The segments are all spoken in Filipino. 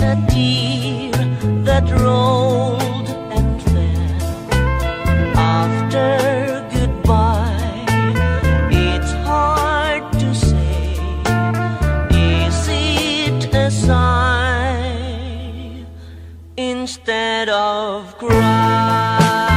a tear that rolled and fell after goodbye. It's hard to say, is it a sigh instead of cry?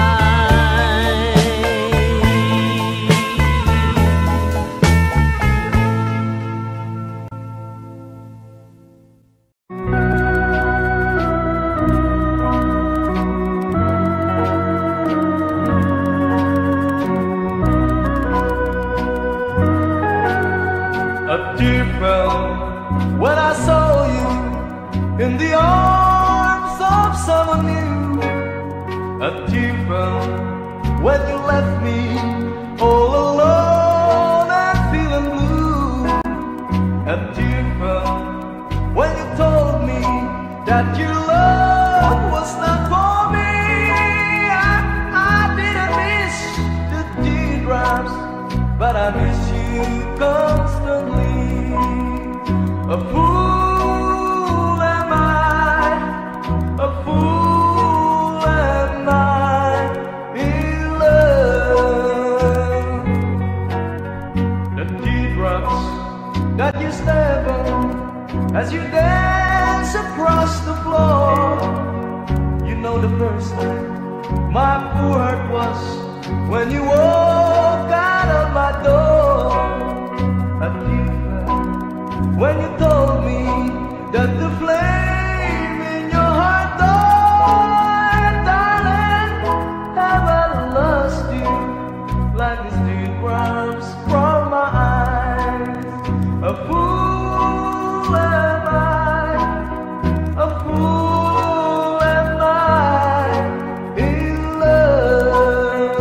When I saw you in the arms of someone new, a tear fell when you left me all alone and feeling blue. A tear fell when you told me that your love was not for me. I didn't miss the teardrops, but I miss you constantly. A fool am I, a fool am I in love. The teardrops that you step on as you dance across the floor. You know the first time my poor heart was when you walk out of my door. A tear when you told me that the flame in your heart died, darling, have I lost you like these teardrops from my eyes? A fool am I, a fool am I in love.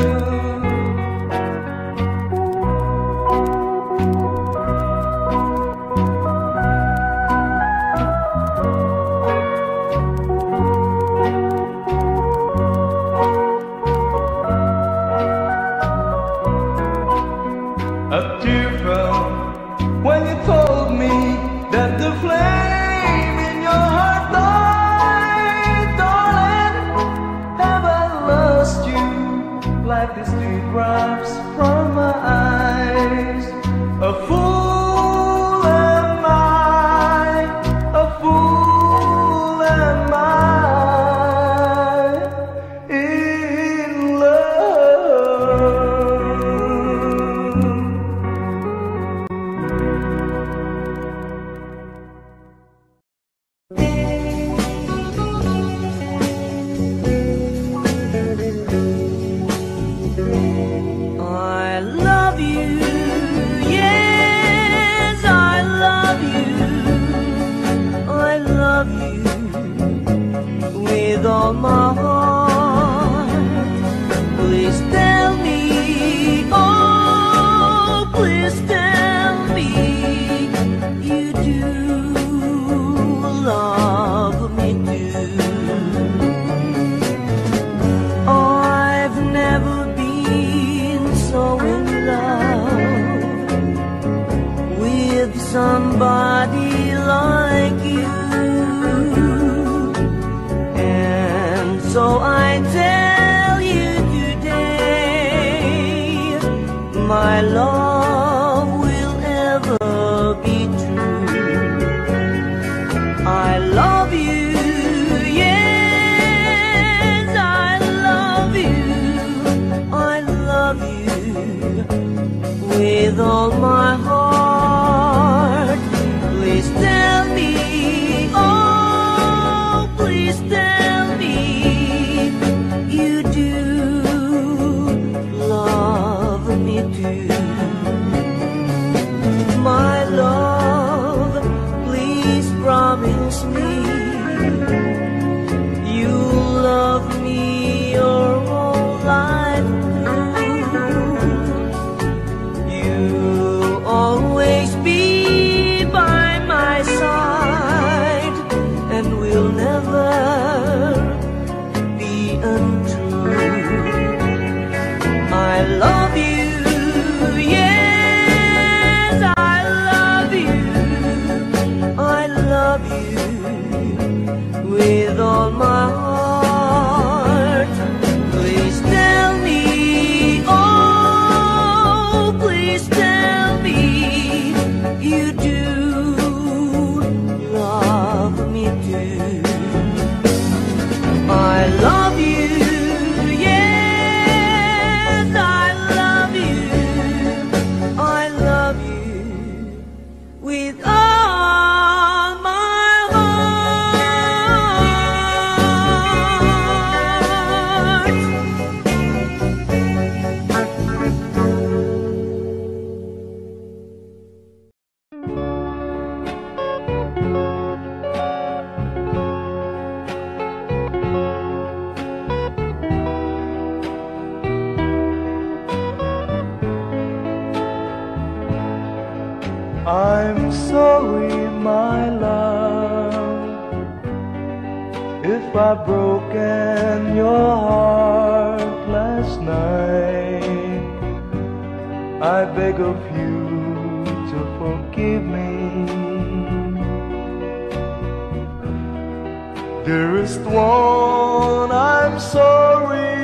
A tear fell when you told me that the flame in your heart died, darling. Have I lost you like these teardrops from my eyes? A fool am I, a fool am I in love. I love you, yes, I love you. I love you with all my heart. Please tell me, oh, please tell me you do love me too. I've never been so in love with somebody like you, and so I tell you today, my love will ever be true. I love you, yes, I love you. I love you with all my heart. Please tell me, oh, please tell me you do love me too. My love, please promise me you'll love me your whole life through. You'll always be by my side and will never be untrue. I love you, yes, I love you. I love you with all my heart. Please tell me, oh, please tell me you do love me too. I love you, yes, I love you, I love you with all my heart. I'm sorry, my love, if I've broken your heart last night. I beg of you to forgive me. Dearest one, I'm sorry.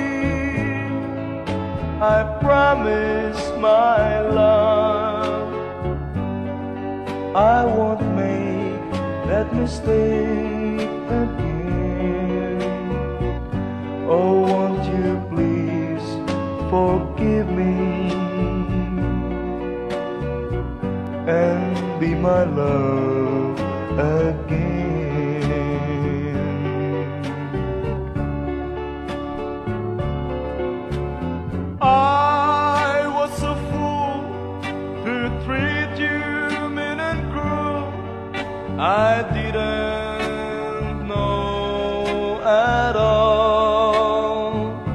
I promise, my love, I won't make that mistake again. Oh, won't you please forgive me and be my love again. I was a fool to treat you mean and cruel. I didn't know at all.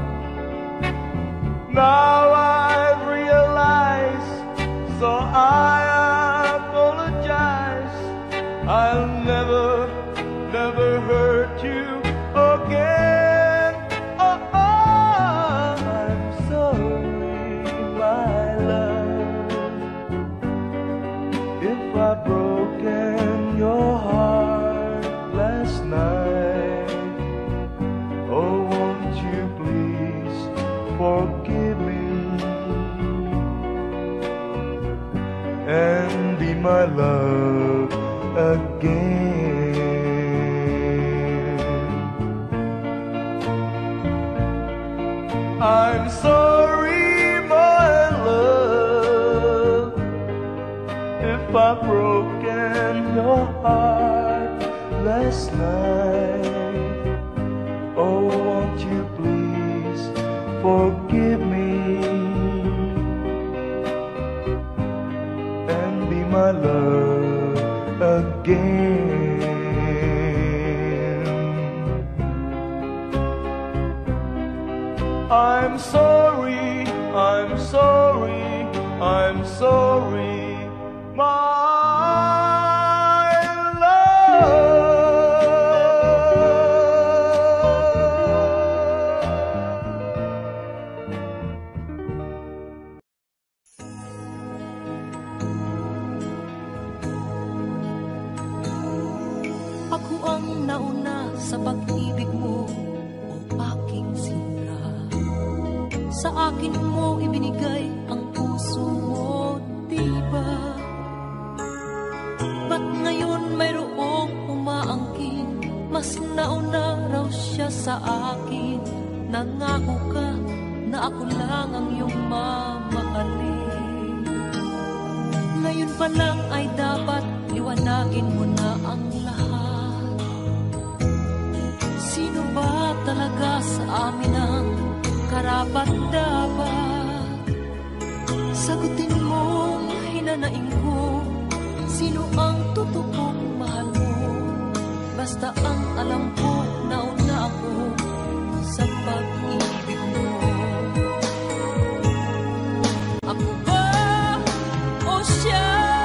Now I realize, so I apologize. I'll never, never hurt you again. Oh, I'm sorry, my love, if I've broken your heart last night. Oh, won't you please forgive me and be my love again. I'm sorry, my love, if I've broken your heart last night. Oh, won't you please forgive me and be my love again. I'm sorry, I'm sorry, I'm sorry, my Ako ang nauna sa pag-ibig mo, o aking sinra. Sa akin mo ibinigay ang puso mo, diba? Ba't ngayon mayroong umaangkin? Mas nauna raw siya sa akin. Nangako ka na ako lang ang iyong mamahalin. Ngayon pa lang ay dapat liwanagin mo na ang lahat. Sino ba talaga sa amin ang karapat-dapat? Sagutin mo, hinanaing ko, sino ang totoong mahal mo? Basta ang alam ko, nauna ako sa pag-ibig mo. Ako ba o siya?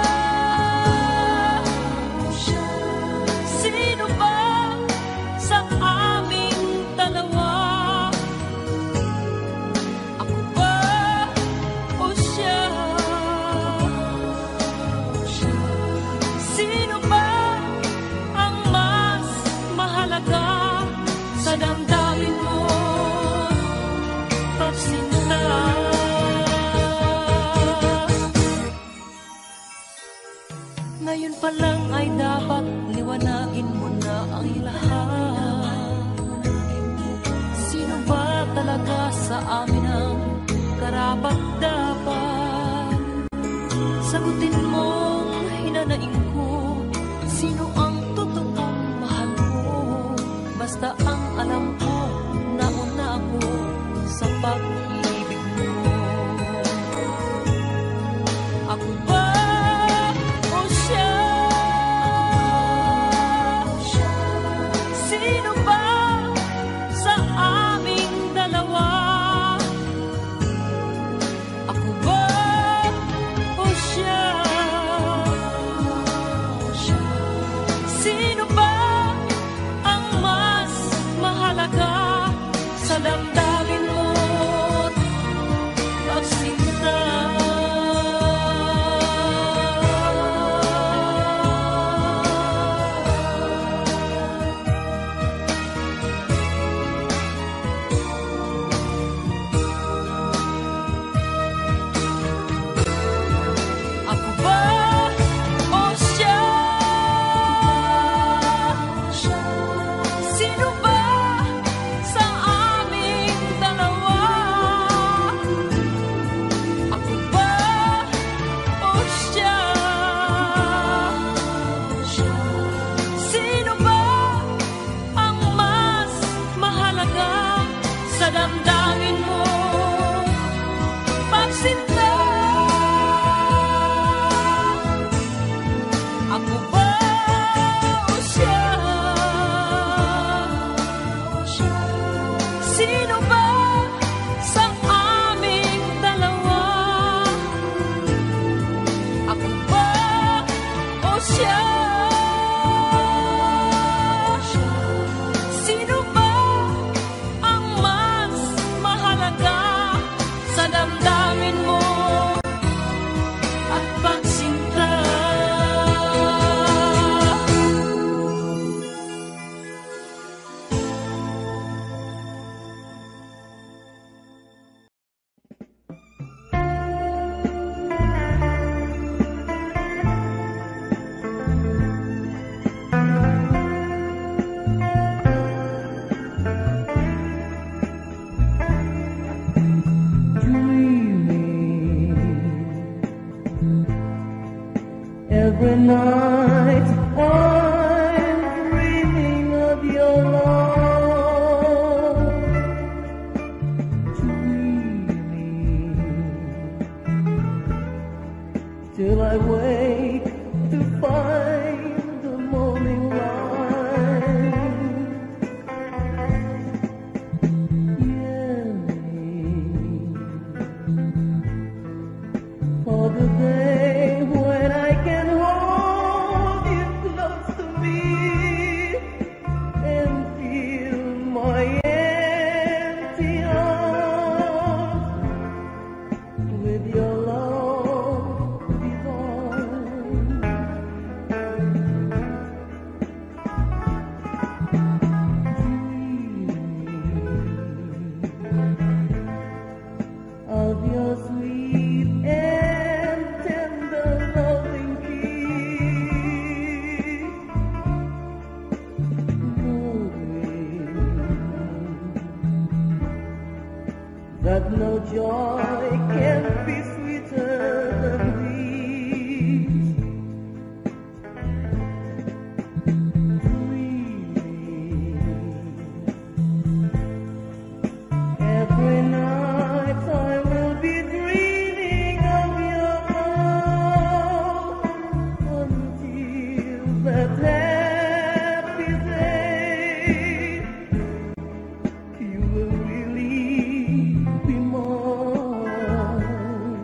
Sino ba sa aming dalawa? Ako ba o siya? Sino ba ang mas mahal damdamin mo't pagsinta. Ako ba o siya? Sino ba sa aming dalawa? Ako ba o siya? Sino ba ang mas mahalaga sa damdamin mo? Pagsinta. Ako ba o siya? Sino ba sa aming dalawa? Ako ba o siya? Sino ba ang mas mahalaga sa damdamin mo at pagsinta? Every night I'm dreaming of your love, dreaming till I wake to find the morning light, yearning for the day when I can hold you close to me and feel my empty arms with your love divine. Dreaming of your sweet and tender loving kiss, knowing that no joy can be sweeter than this. Dreaming every night I will be dreaming of your love until that happy day you will really be mine.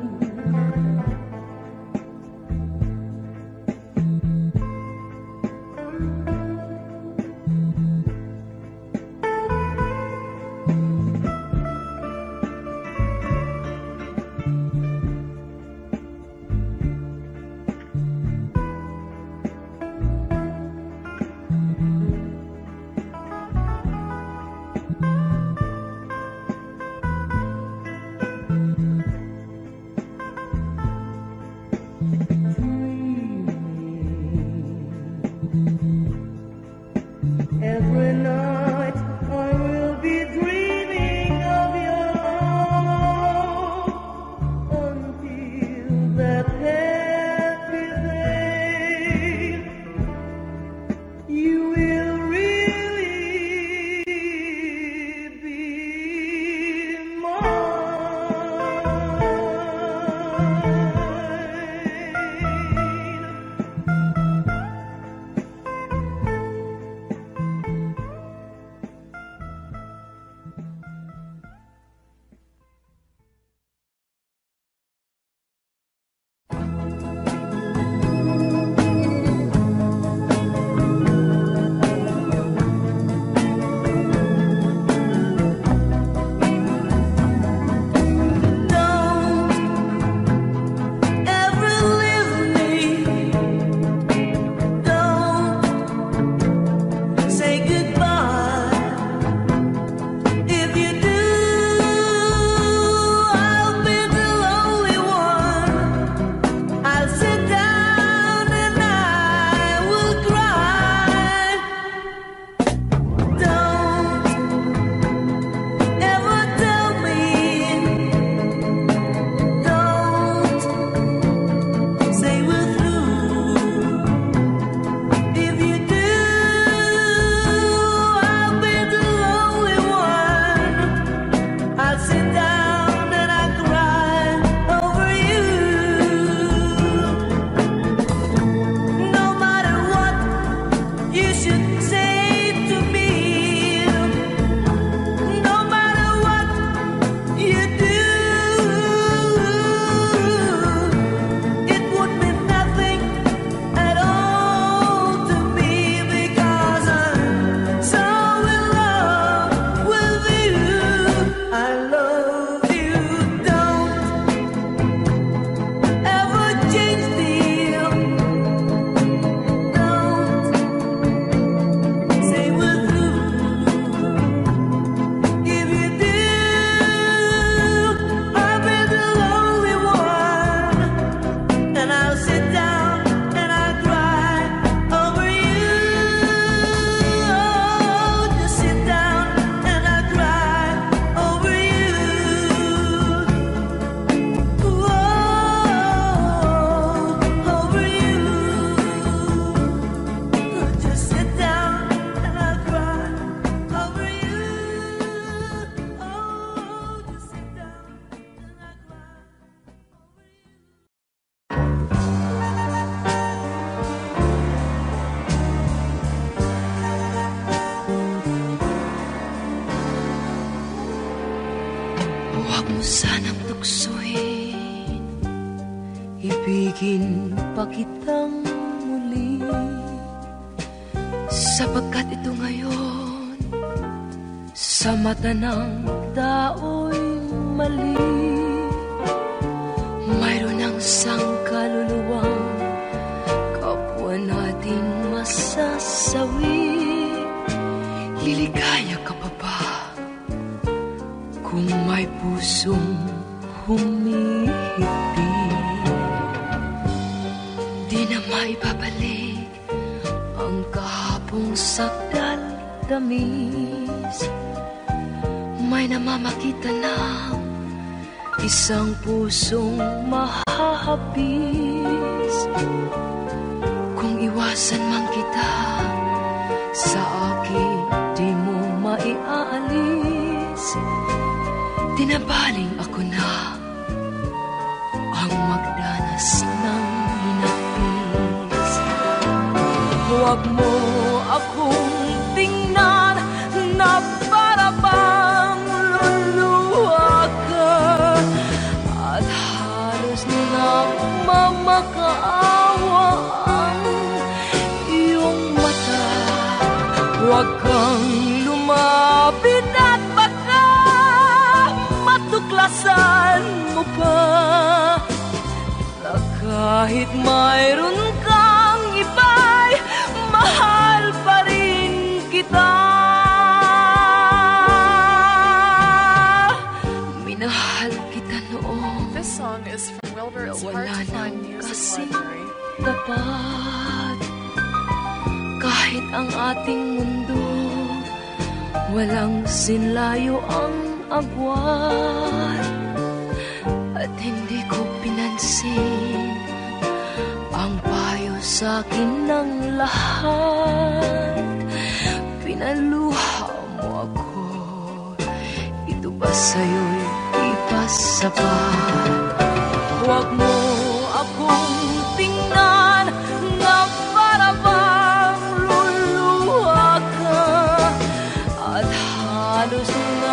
Ibigin pa kitang muli, sapagkat ito ngayon sa mata ng tao'y mali. Mayroon ang sangkaluluwang kapwa natin masasawi. Liligaya ka pa ba kung may pusong humihiti? Di na maibabalik ang kahapong sakdal tamis. May namamakita ng isang pusong mahahapis. Kung iwasan man kita sa akin, di mo maiaalis. Tinabaling ako na ang magdanas ng hinapis. Huwag mo akong tingnan na para bang luluha ka, at halos nagmamakaawa ang iyong mata. Huwag kang lumapit at baka matuklasan mo pa na kahit mayroon kang iba'y mahal pa rin kita. Minahal kita noon. This song is from Wilbur. It's hard to find music library. Tapat, kahit ang ating mundo walang sinlayo ang agwat, at hindi ko pinansin ang payo sa'kin ng lahat. Pinaluha mo ako, ito ba sa'yo'y ipasapat? Huwag mo akong tingnan na para bang luluha ka, at halos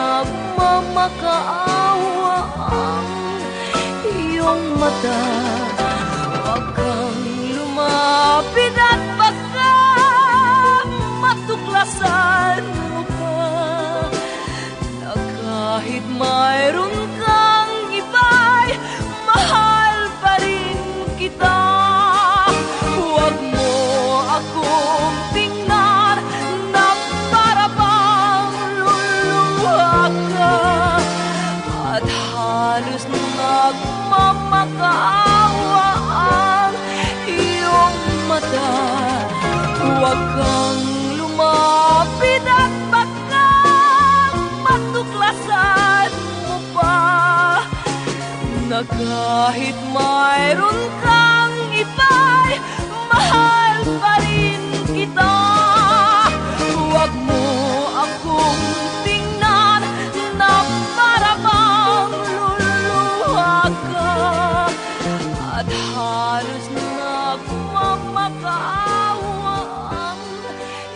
nagmamakaawa ang iyong mata. Huwag kang lumapit at baka matuklasan mo pa na kahit mayroon kang iba'y mahal pa rin kita. Huwag mo akong tingnan na para bang luluha ka, at halos nagmamakaawa ang iyong mata. Huwag kang lumapit at baka matuklasan mo pa na kahit mayroon kang iba'y mahal pa rin kita. Huwag mo akong tingnan na para bang luluha ka, at halos nagmamakaawa ang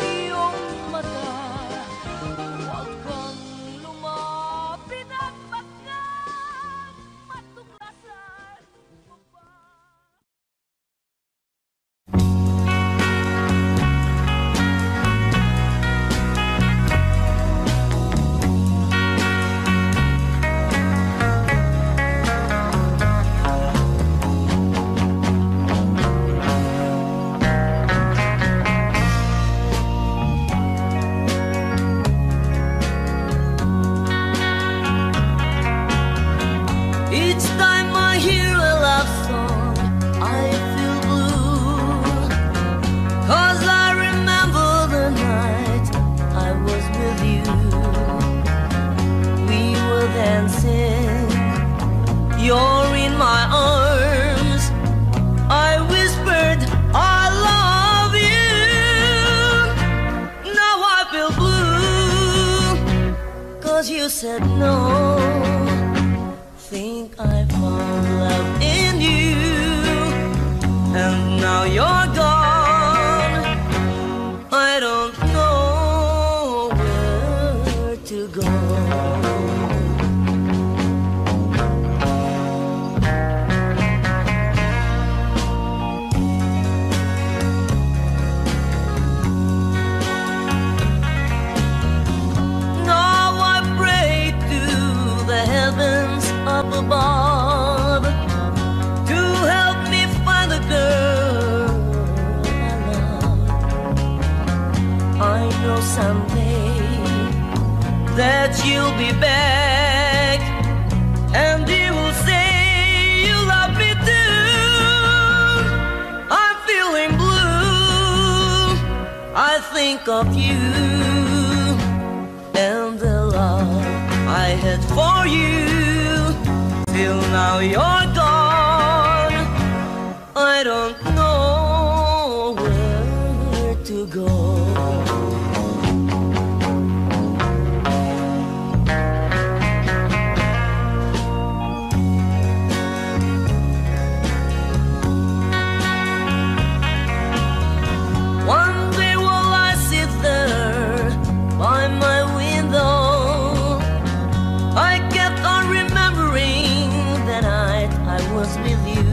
said no. Think I found love in you, and now you're gone. I don't know where to go. Up above to help me find the girl I love. I know someday that you'll be back, and you will say you love me too. I'm feeling blue. I think of you and the love I had for you. Till now you're gone. I don't know where to go. One day while I sit there by my window, I kept on remembering the night I was with you.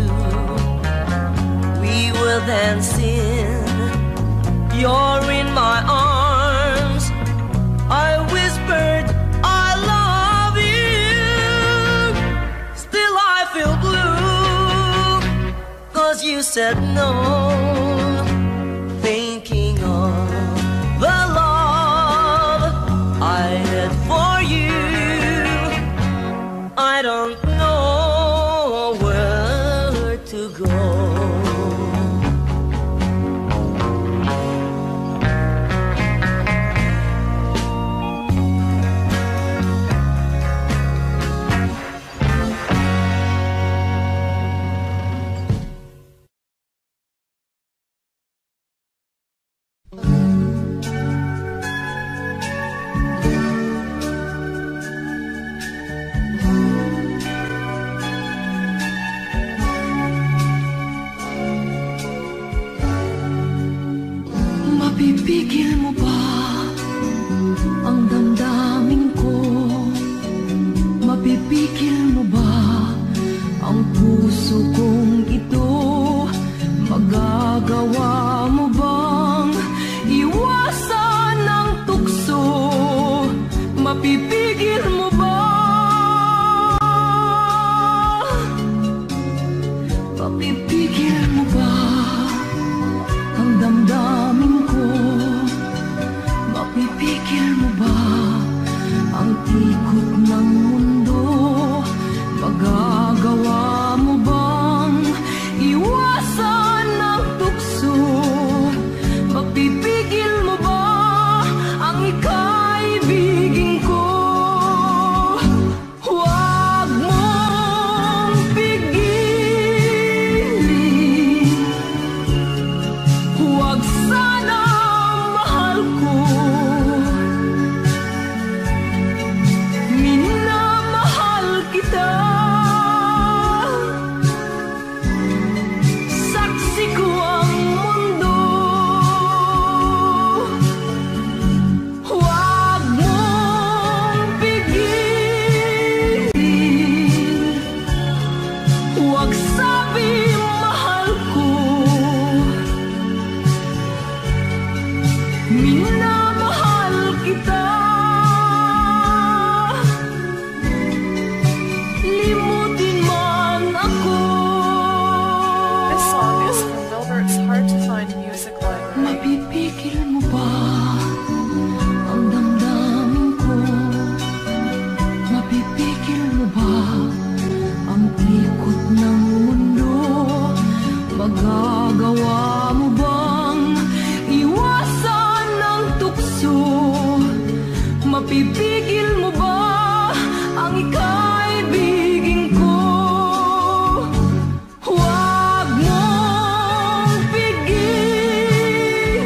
We were dancing, you're in my arms. I whispered, I love you. Still I feel blue, 'cause you said no. Thinking of the love I had for you, I don't know where to go. Mapipigil mo ba ang damdamin ko? Mapipigil mo ba ang puso kong ito? Magagawa mo bang iwasan ang tukso? Mapipigil mo ba? Mapipigil mo ba ang damdamin ko? Mapipigil mo ba ang ikot ng mundo? Magagawa mo bang iwasan ang tukso? Mapipigil mo ba ang ikaibigin ko? Huwag mong pigilin, huwag sana mahal ko. Minamahal kita, saksi ko ang mundo. Huwag mong pigilin, huwag sabi mahal ko. Minamahal kita, limutin man ako. This song is from Wilbert's Hard to Find Music Library. Mapipigil mo ba ang damdamin ko? Mapipigil mo ba ang ikot ng mundo? Magagawa mo bang iwasan ang tukso? Mapipigil mo ba ang ikaibigin ko? Huwag mong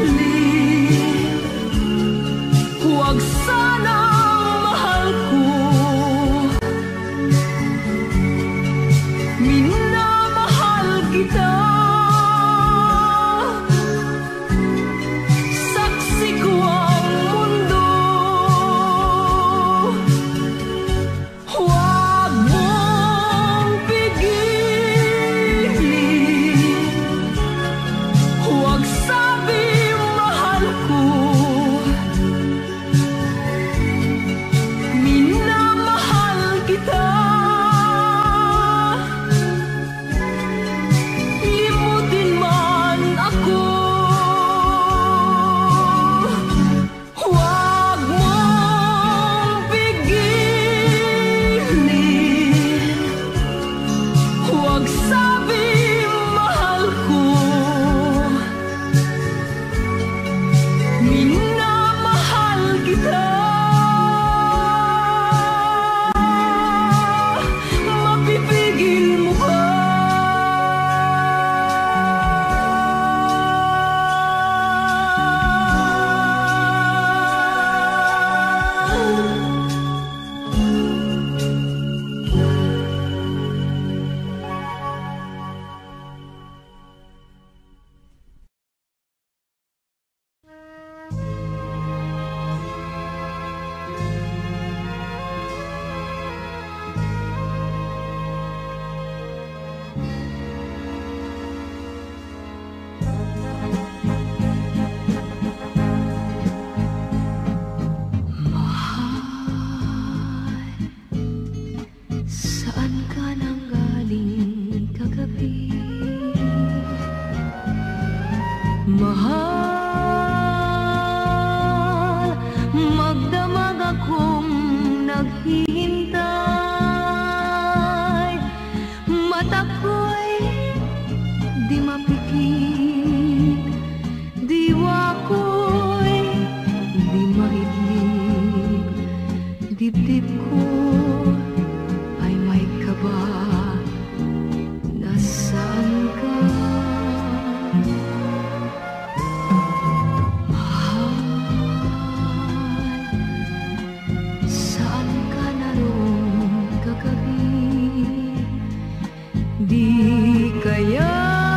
pigilin, huwag sanang mahal ko. naghihintay. Mata ko'y di mapikit, diwa ko'y di maidlip, dibdib ko ay may kaba. Nasaan ka? Saan ka naroon kagabi? Di kaya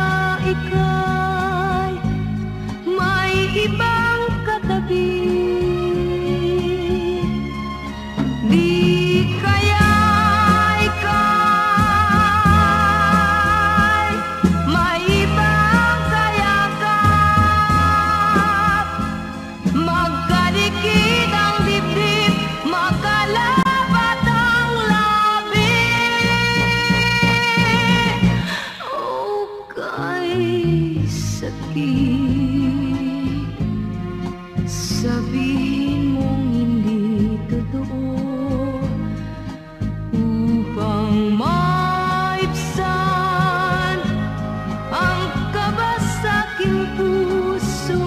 ika'y may ibang katabi? Di kaya ika'y may ibang kayakap? Magkalikid ang dibdib, magkalabat ang labi. O kay sakit, sabihin mong hindi totoo, upang maibsan ang kaba sa aking puso.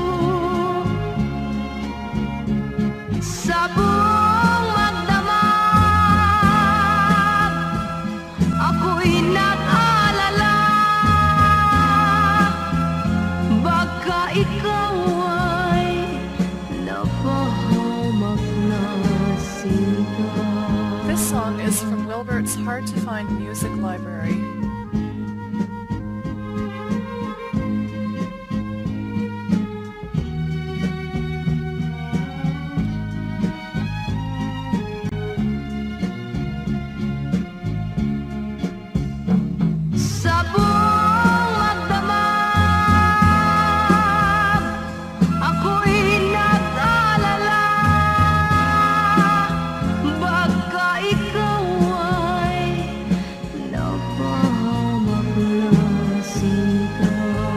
Sa buong magdamag, ako'y nag-alala. Baka ikaw ay napahamak na sinta. This song is from Wilbert's Hard to Find Music Library. Sa buong magdamag, ako'y nag-alala. Baka ikaw ay napahamak na sinta.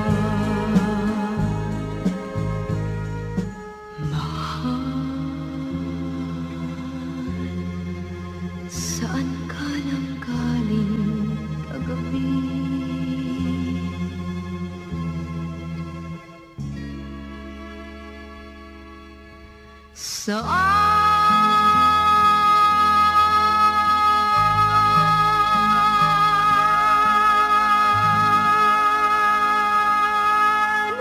Mahal, saan ka nang galing kagabi? Saan?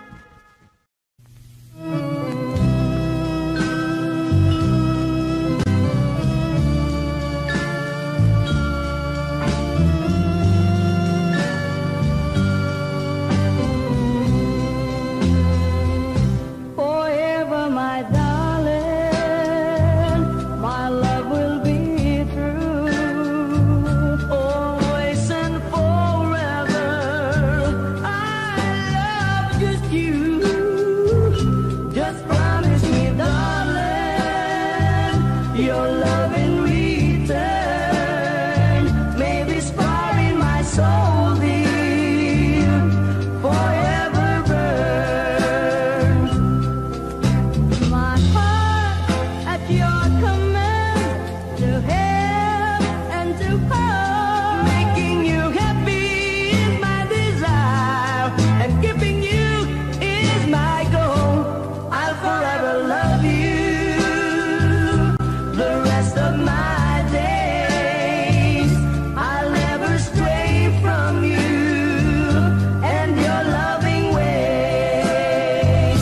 Forever, my darling, my love will be true. Always and forever, I love just you. Just promise me, darling, your love in return may be sparring my soul, dear, forever burns. My heart at your command, to help and to hurt. Making you happy is my desire, and keeping you is my goal. I'll forever love you the rest of my days. I'll never stray from you and your loving ways.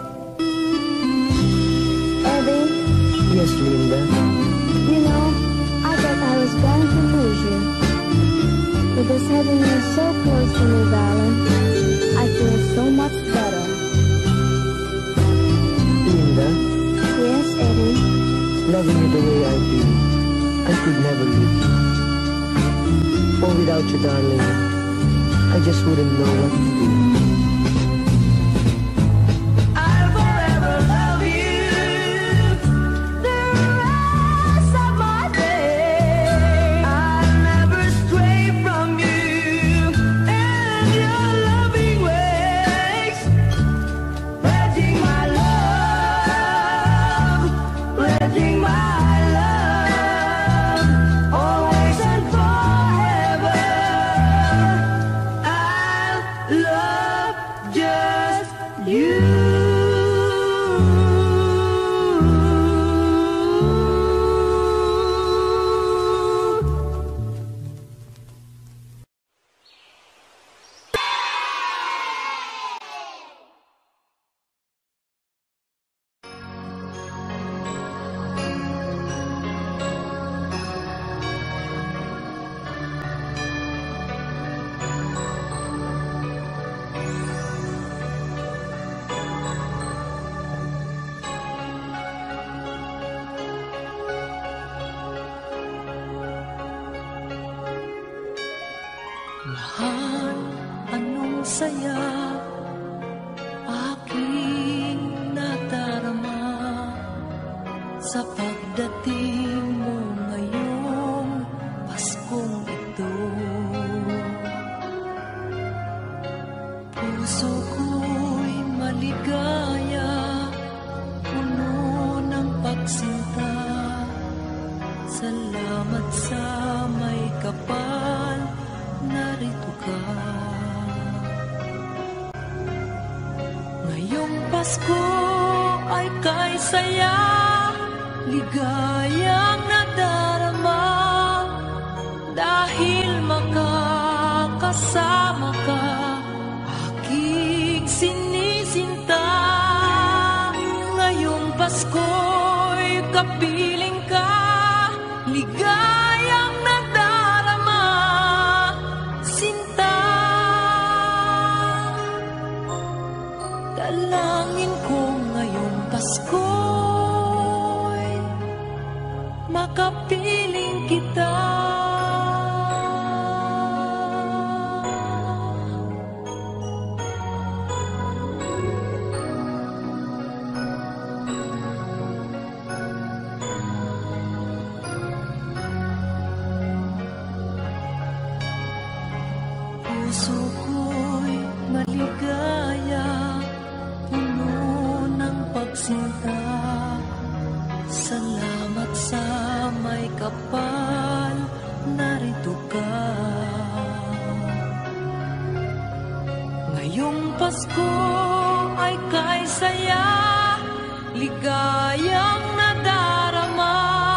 Eddie, Yes, Linda. you know, I thought I was going to lose you. With this having you so close to me, darling, I feel so much better. Linda, Yes, Eddie, loving you the way I do, I could never leave you. For without you, darling, I just wouldn't know what to do. I'll forever love you the rest of my days. I'll never stray from you and your loving ways. Pledging my love, pledging my love. sa pagdating mo ngayong Paskong ito. Puso ko'y maligaya, puno ng pagsinta. Salamat sa may kapal, narito ka. Ngayong Pasko ay kay saya, ligayang nadarama, dahil makakasama ka, aking sinisinta. Ngayong Pasko'y kapiling ka, ligayang nadarama, sinta. Dalangin ko ngayong Pasko'y makapiling kita. Puso ko'y maligaya, puno ng pagsinta. Salamat sa may kapal, narito ka. Ngayong Pasko ay kay saya, ligayang nadarama,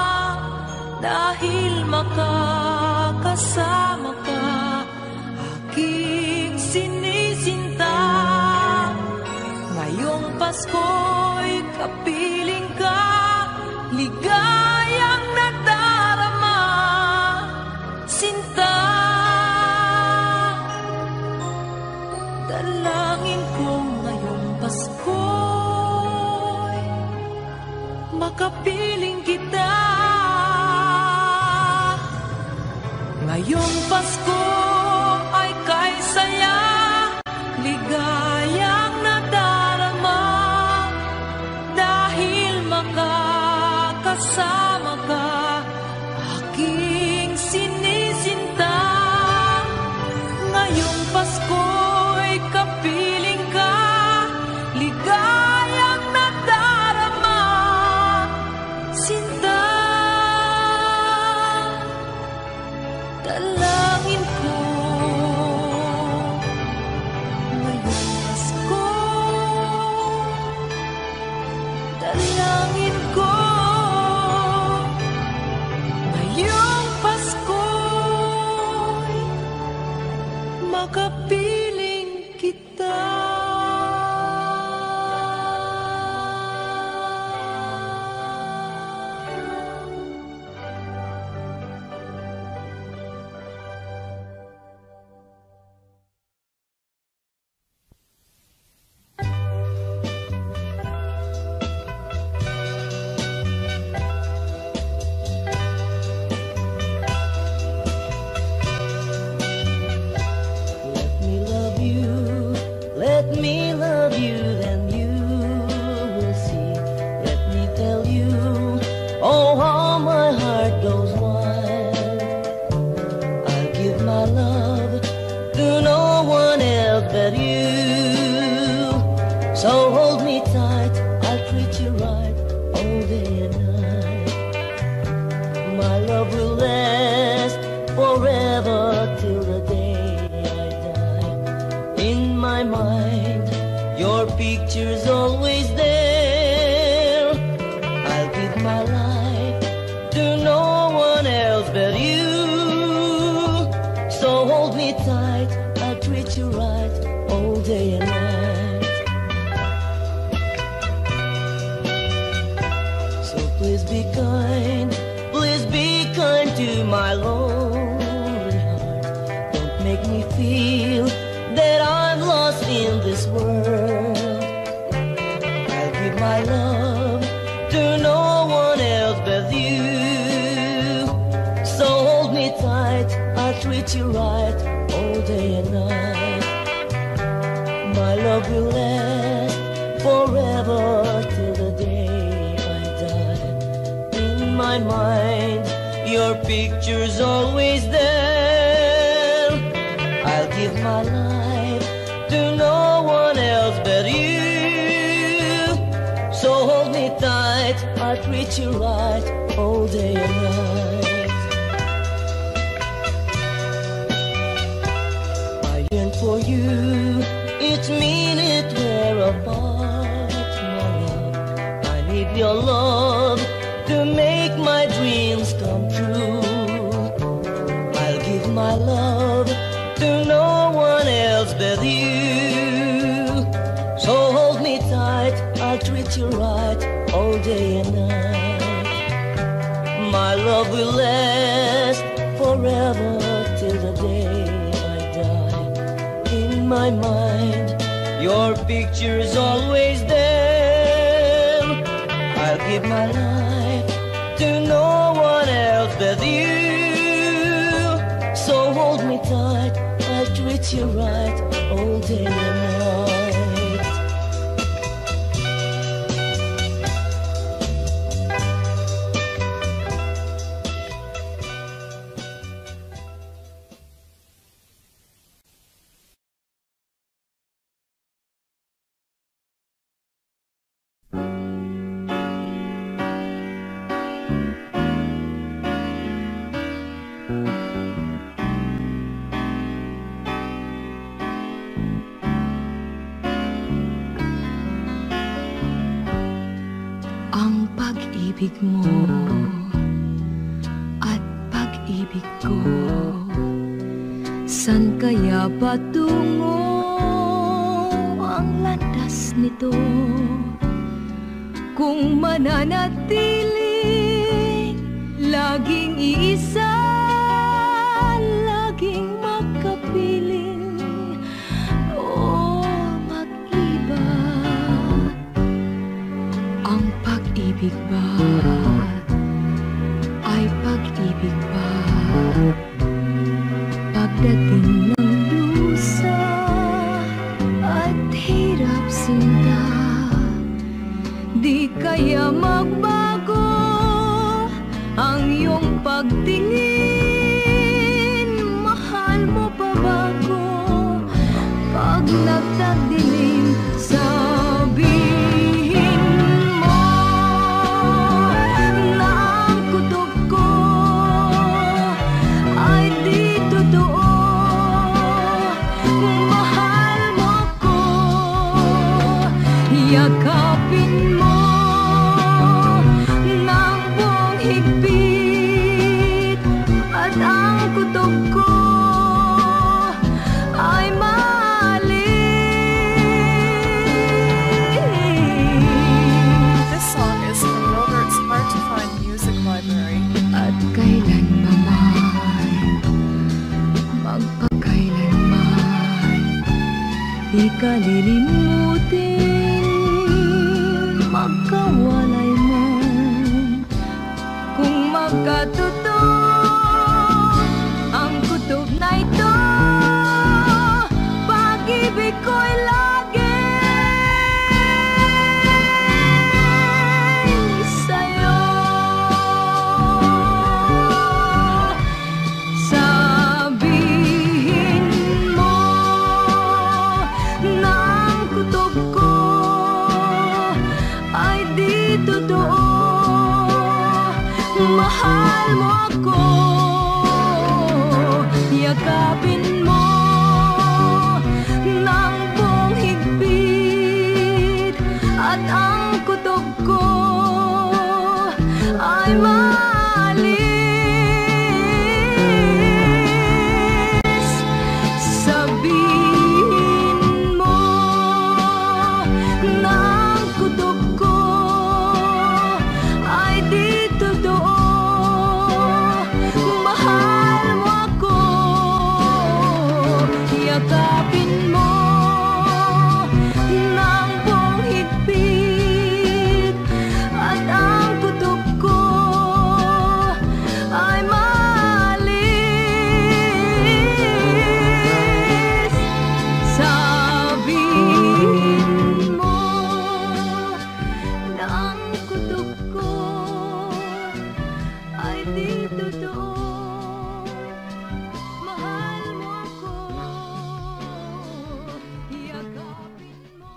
dahil makakasama ka, aking sinisinta. Ngayong Pasko'y kapiling ka, ligayang nadarama, sinta. Dalangin ko ngayong Pasko'y makapiling kita. Ngayong Pasko ay kay saya, ligayang nadarama, dahil makakasama ka, aking sinisinta. Ngayong Pasko'y kapiling ka, ligayang nadarama, sinta. Dalangin ko ngayong Pasko, dalangin ko ngayong Pasko'y makapiling kita. Let me love you, then you will see. Let me tell you, oh, how my heart goes wild. I'll give my love to no one else but you. So hold me tight, I'll treat you right all day and night. My love will last forever till the day I die. In my mind, your picture's always there. I'll give my life to no one else but you. So hold me tight, I'll treat you right all day and night. So please be kind to my lonely heart. Don't make me feel that I'm lost in this world. I'll give my love to no one else but you. So hold me tight, I'll treat you right all day and night. My love will last forever till the day I die. my mind, your picture's always there. I'll give my life to no one else but you. So hold me tight, I'll treat you right all day and night. I yearn for you, each minute we're apart, my love. I need your love to make my dreams come true. I'll give my love to no one else but you. So hold me tight, I'll treat you right all day and night. My love will last forever till the day I die. In my mind, your picture is always there. I'll give my life to no one else but you. So hold me tight, I'll treat you right all day and night. Ang pag-ibig mo at pag-ibig ko, san kaya patungo ang landas nito? Kung mananatili laging iisa, laging makapiling o mag-iba. Ang pag-ibig ba ay pag-ibig ba? Pagdating ng lusa at hirap sinta, di kaya magbago ang iyong pagtingin. Mahal mo pa ba ko pag nagtagdilim? Sabihin mo na ang kutob ko ay di totoo. Mahal mo ko, yakapin mo ng buong higpit, at ang kutob ko ay This song is from Milbert's Hard to Find Music Library. at kailanman, magpakailanman, di ka lilimutin, magkawalay man. Kung magkatotoo ang kutob na ito, pag-ibig ko'y laging sa'yo. Sabihin mo na ang kutob ko ay di totoo. Mahal mo ako, yakapin mo ng buong higpit, at ang kutob ko ay maalis. Sabihin mo na ang kutob ko ay di totoo. Mahal mo ako, yakapin mo ng buong higpit, at ang kutob ko ay maalis. Sabihin mo na ang kutob ko di totoo. Mahal mo ako, yakapin mo.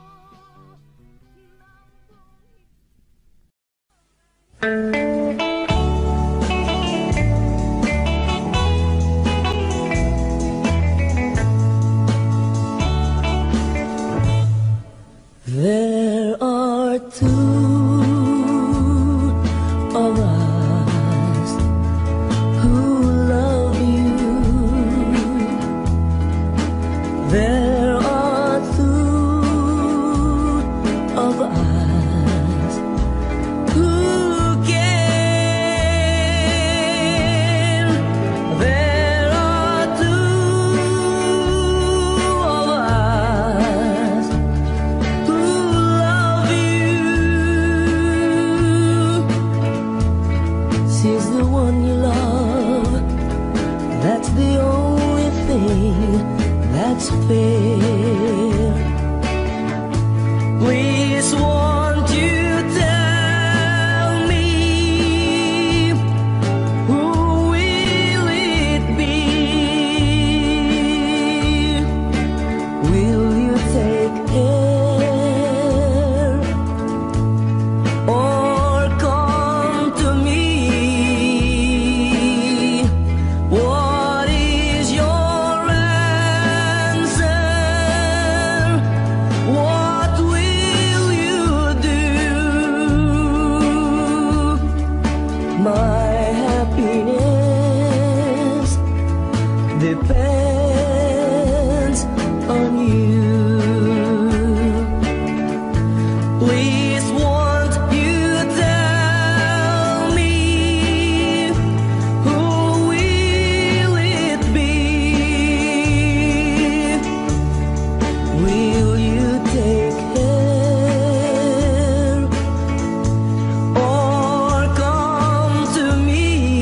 There are two of us who love you. There are two of us who care. There are two of us who love you. She's the one you love. That's the only thing that's fair. Please, won't you tell me, who will it be? Will you take care or come to me? What is your answer? What will you do? My happiness depends on you. Please, won't you tell me, who will it be? Will you take care or come to me?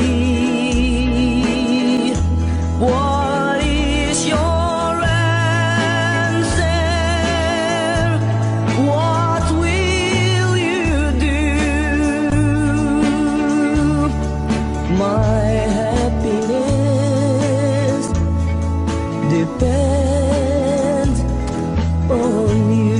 What is your answer? What will you do? My happiness depends on you.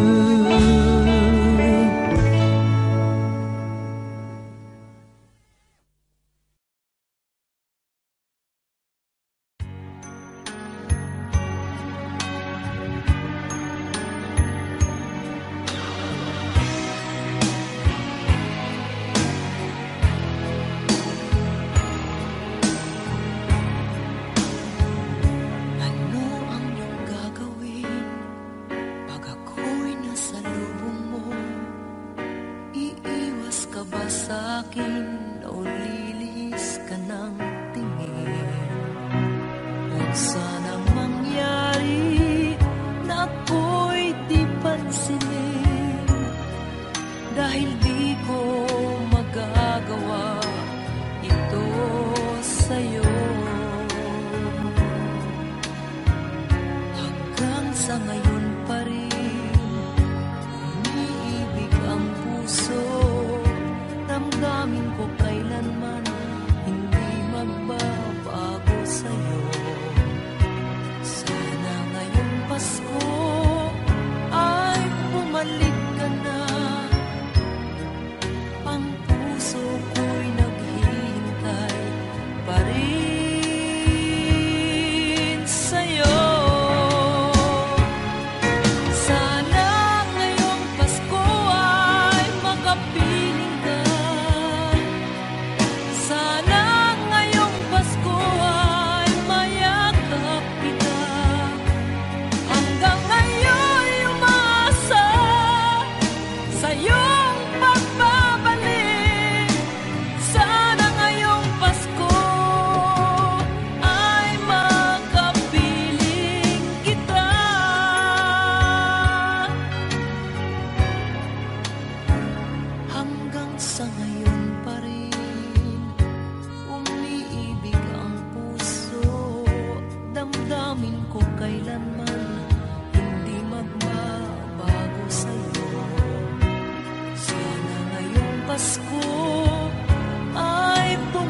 Ano ang iyong gagawin pag ako'y nasa lubong mo? Iiwas ka ba sa'kin o lilihis ka ng tingin? Kung sana mangyari na ako'y di pansinin, dahil di ko magagawa ito sa'yo. Hanggang sa ngayon pa rin, umiibig ang puso. Damdamin ko kailanman hindi magbabago sa'yo. Sana ngayong Pasko ay bumalik ka na. Ang puso ko'y naghihintay pa rin sa'yo. Sana ngayong Pasko ay makapiling ka. Sana ngayong Pasko ay mayakap kita. Hanggang ngayon umaasa sa iyong pagbabalik. Sana ngayong Pasko ay makapiling kita. Hanggang sa ngayon pa rin, umiibig ang puso. Damdamin ko kailanman hindi magbabago sa'yo. Sana ngayong Pasko ay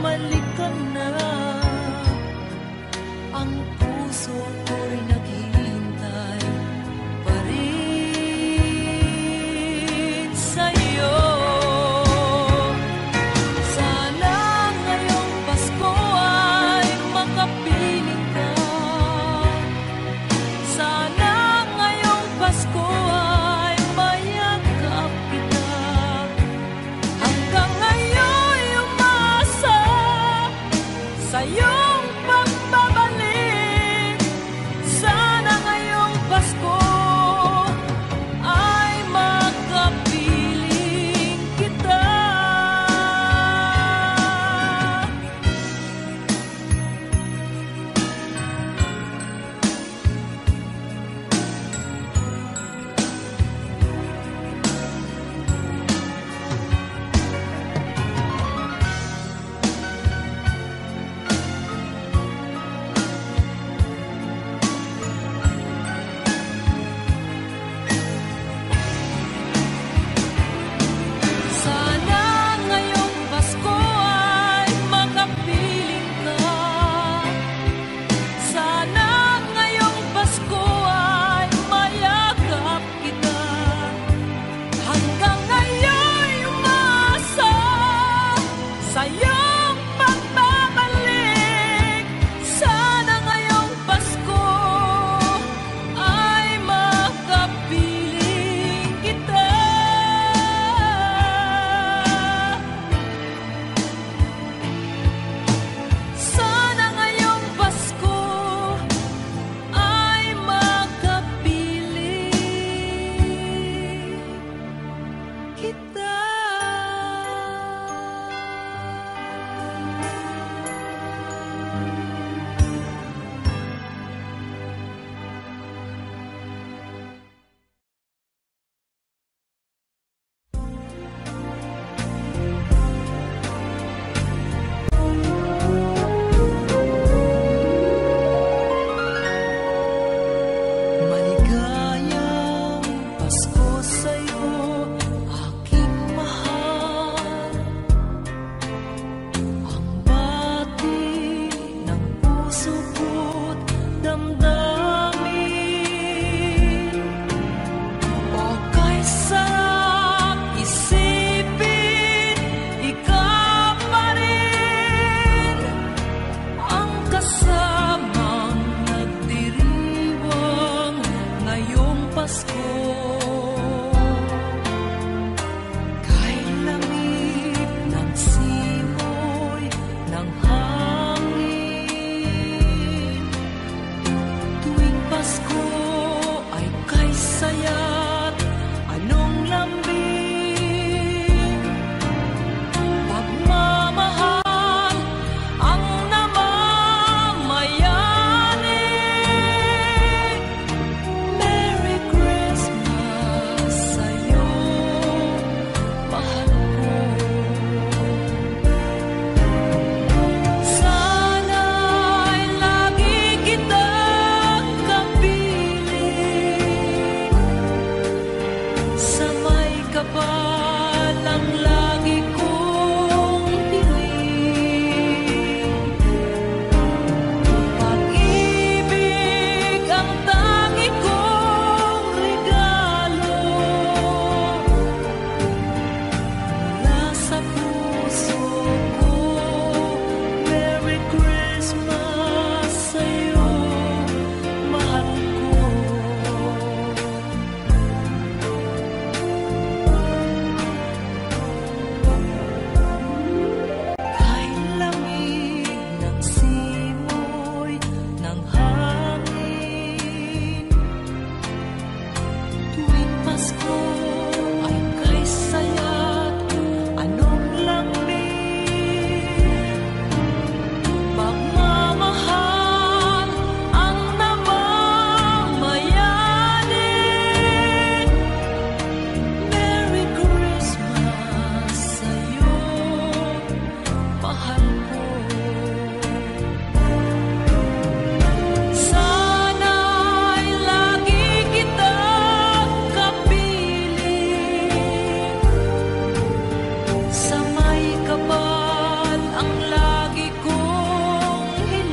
Sa may kapal ang lagi kong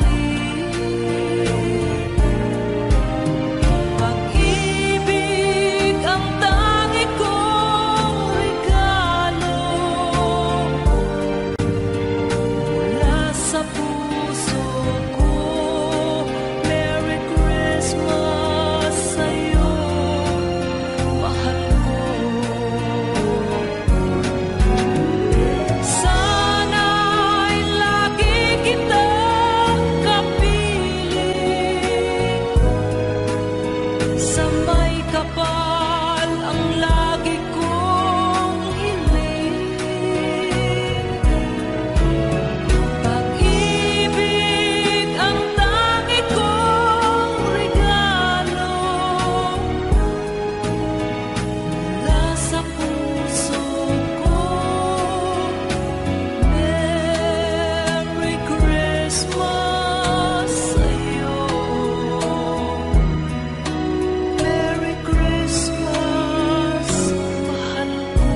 hiling, pag-ibig ang tangi kong regalo, mula sa puso ko. Merry Christmas sa'yo, mahal ko. Sana'y lagi kitang kapiling, sa may kapal ang lagi kong hiling, pag-ibig ang tangi kong regalo, mula sa puso ko. Merry Christmas sa'yo, Merry Christmas, mahal ko.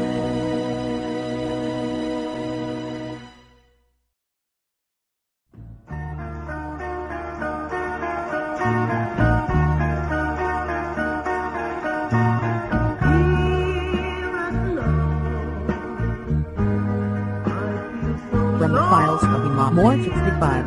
From the files of Imam More 65.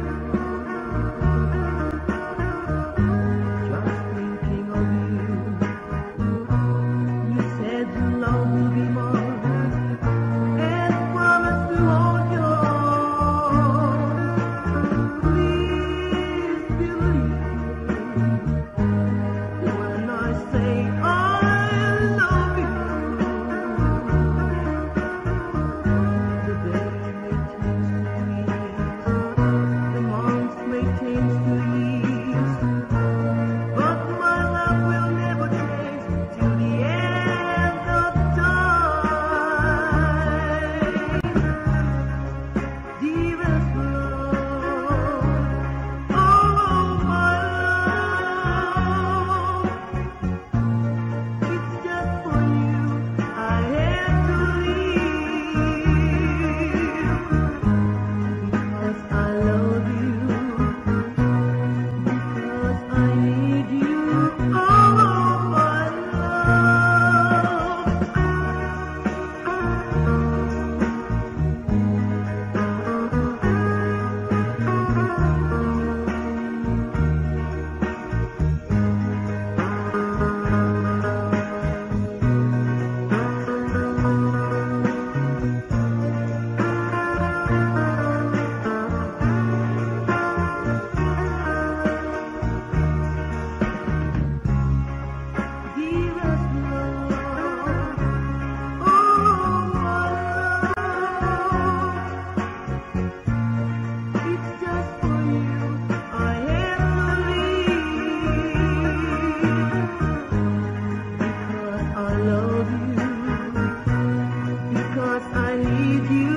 I love you because I need you.